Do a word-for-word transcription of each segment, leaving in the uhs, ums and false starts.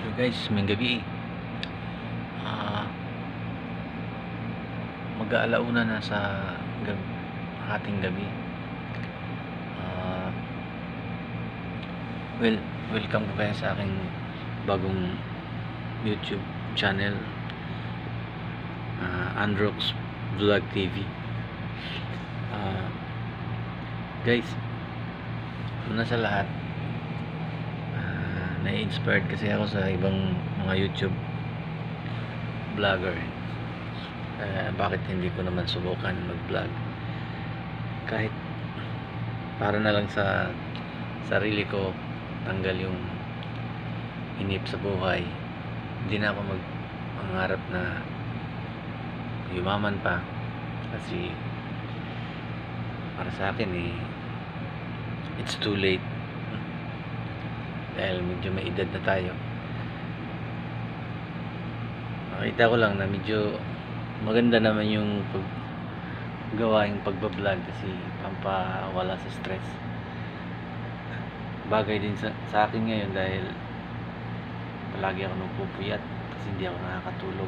So guys, may gabi ah mag-aalauna na sa gab ating gabi. ah well, welcome po kayo sa aking bagong YouTube channel, uh, Androx Vlog T V. uh, Guys, una sa lahat, uh, na-inspired kasi ako sa ibang mga YouTube vlogger. Uh, bakit hindi ko naman subukan mag-vlog kahit para na lang sa sarili ko, tanggal yung inip sa buhay. Hindi na ako mag mangarap na yumaman pa, kasi para sa akin eh it's too late, dahil medyo may edad na tayo. Nakita ko lang na medyo maganda naman yung paggawa, yung pagbablog, kasi pampawala sa stress. Bagay din sa, sa akin ngayon, dahil palagi ako nagpupuyat kasi hindi ako nakakatulog.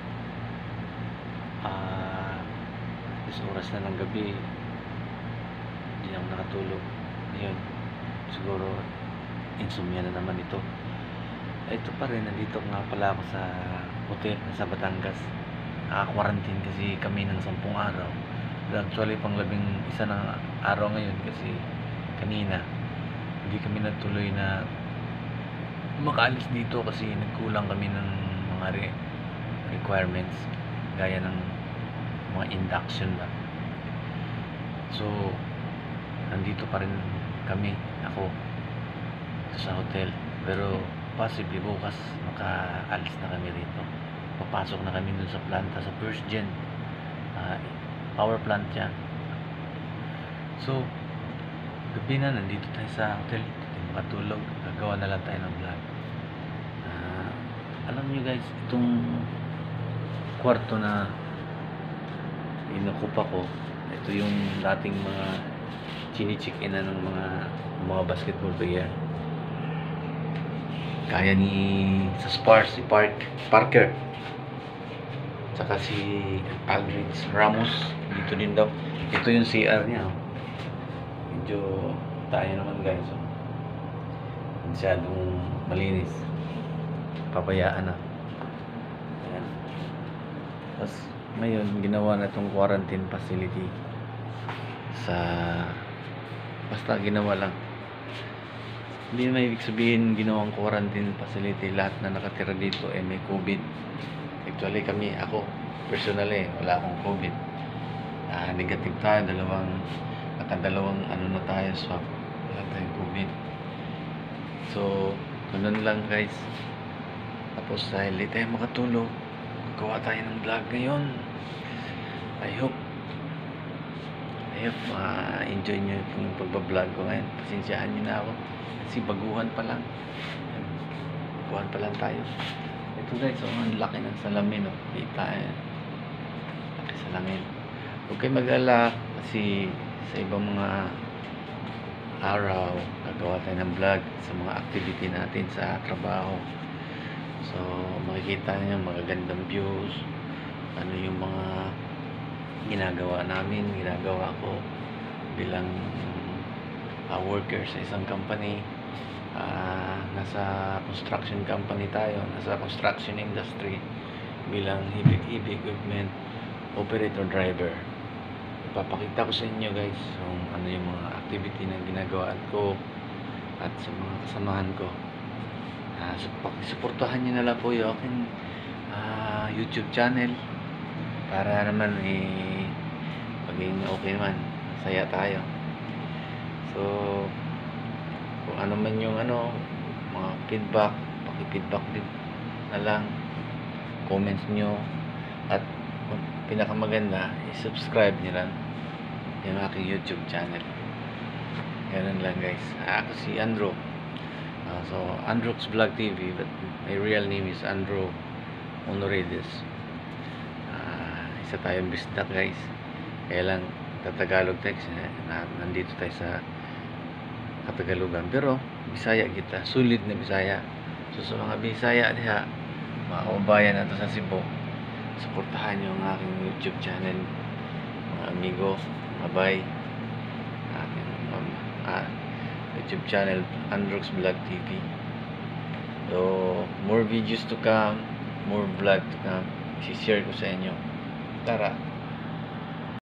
ah uh, oras na ng gabi hindi ako nakatulog. Ngayon siguro insomnia na naman ito. Ito pa rin, nandito nga pala ako sa hotel sa Batangas. Naka-quarantine kasi kami ng sampung araw. Actually pang labing isa ng araw ngayon, kasi kanina hindi kami natuloy na makaalis dito kasi nagkulang kami ng mga re requirements, gaya ng mga induction ba. So nandito pa rin kami, ako sa hotel, pero possibly bukas makaalis na kami rito. Papasok na kami dun sa planta, sa first gen uh, power plant yan. So gabi na, nandito tayo sa hotel, hindi makatulog, gagawa na lang tayo ng vlog. Uh, alam nyo guys, itong kwarto na inukupa ko, ito yung dating mga chini-check-in na ng mga mga basketball player, kaya ni sa Spurs si Park Parker, saka si Aldridge Ramos, dito din daw. Ito yung C R niya, oh. Medyo tayo naman guys, oh. Masyadong malinis, pabayaan na. Ayan. Tapos ngayon ginawa na itong quarantine facility sa, basta ginawa lang, hindi na ibig sabihin ginawang quarantine facility lahat na nakatira dito eh may COVID. Actually kami, ako personally, wala akong COVID. Uh, negative tayo, dalawang nakadalawang ano na tayo, swab, wala tayong COVID. So ganun lang guys. Tapos dahil di tayo makatulog, gawa tayo ng vlog ngayon. I hope I hope uh, enjoy nyo yung pagbablog ko ngayon. Pasensyahan nyo na ako kasi baguhan pa lang baguhan pa lang tayo. Ito guys, so, ang laki ng salamin, oh. Kita eh, laki salamin. Huwag kayo mag-alala, kasi sa ibang mga araw gagawa tayo ng vlog sa mga activity natin sa trabaho. So makikita niyo magagandang views, ano yung mga ginagawa namin, ginagawa ko bilang uh, worker sa isang company. Uh, nasa construction company tayo, nasa construction industry bilang heavy equipment operator driver. Ipapakita ko sa inyo guys kung ano yung mga activity na ginagawa ko at sa mga kasamahan ko. Uh, so, pakisuportahan nyo na lang po yung aking uh, YouTube channel para naman eh maging okay naman, saya tayo. So kung ano man yung ano, mga feedback, paki-feedback din na lang, comments nyo, at pinakamaganda i-subscribe nyo lang yung aking YouTube channel. Ganun lang guys. Ako si Andrew, uh, so Androx Vlog T V, but my real name is Andrew Honorides. Uh, isa tayong bisdak guys, kaya lang tatagalog text na, nandito tayo sa Katagalugan, pero Bisaya kita, sulit na Bisaya. So sa mga Bisaya diha, mga kababayan nato sa Cebu, suportahan niyo ang aking YouTube channel, mga amigo, mga bay, aking um, ah, YouTube channel Androx Vlog T V. So more videos to come, more vlog to come, i-share ko sa inyo. Tara.